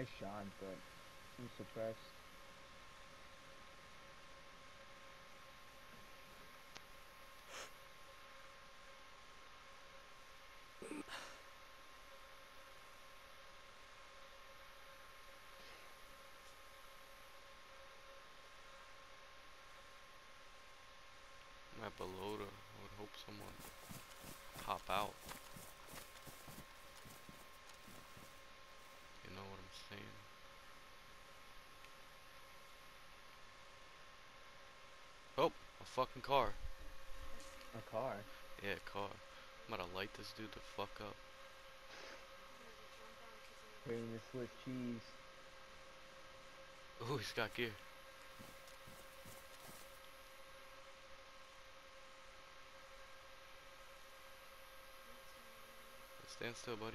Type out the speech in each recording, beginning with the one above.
I shot, but I'm suppressed. I'm at below to, I would hope someone pop out. You know what I'm saying? Oh, a fucking car. A car. Yeah, car. I'm about to light this dude the fuck up. Bring the Swiss cheese. Ooh, he's got gear. Stand still, buddy.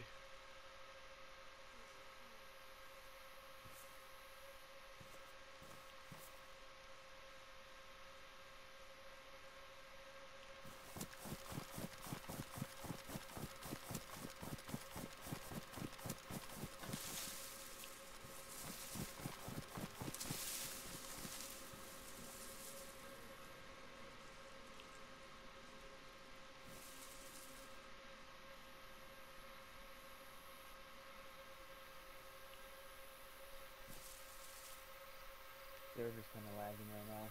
Server's kind of lagging right now.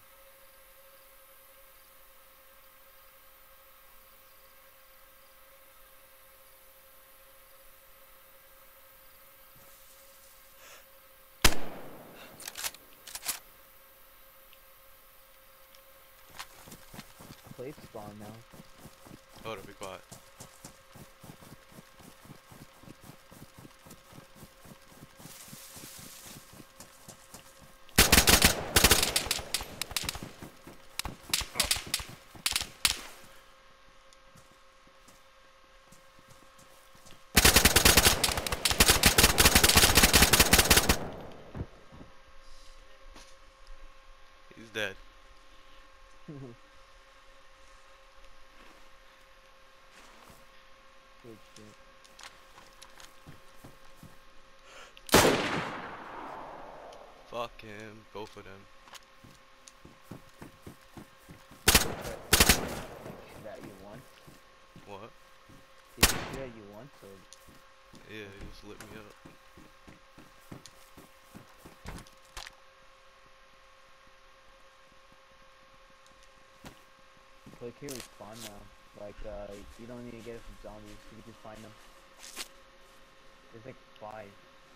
Place spawn now. Hold up, be quiet. He's dead. Good shit. Fuck him. Both of them. Shoot at you once. What? Did he shoot at you once or? Yeah, he just lit me up. Click here, respawn now. Like, you don't need to get it from zombies, you can just find them. There's like 5.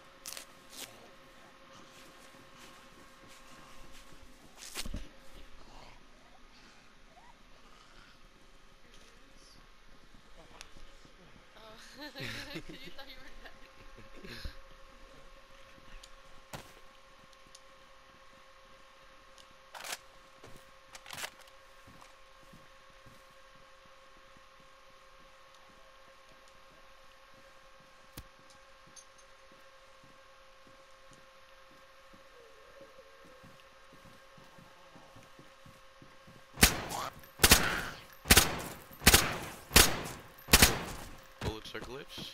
Oh, you thought you were dead. Bullets are glitched.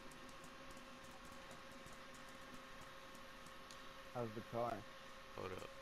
How's the car? Hold up.